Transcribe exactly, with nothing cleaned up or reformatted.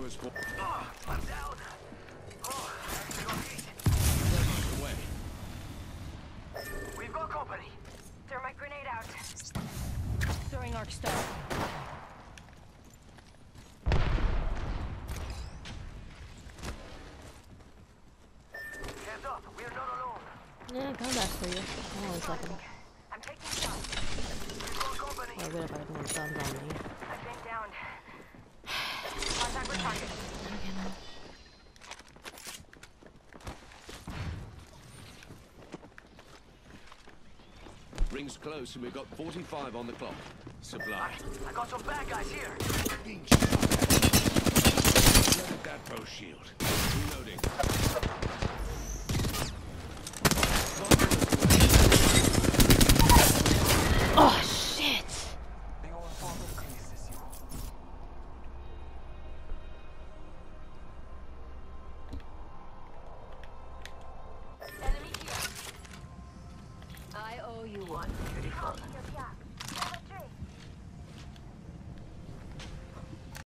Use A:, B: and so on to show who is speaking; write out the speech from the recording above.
A: was for.
B: Oh, I'm down. Oh,
A: Away.
B: we've got company.
C: Thermite grenade out. Throwing arc star.
B: Heads up, we're not alone.
D: Yeah, come back for you. Hold on a second.
C: I'm taking shots.
B: We've got company.
D: Oh, good if I have more stuns on me.
C: I've been downed. Contact with target.
D: Okay, now.
A: Rings close, and we've got forty-five on the clock. Supply.
B: I got some bad guys here.
A: Being shot at. Loaded that bow shield. Reloading.
D: Oh, shit!
C: Enemy here. I owe you one.
B: Beautiful.
C: Your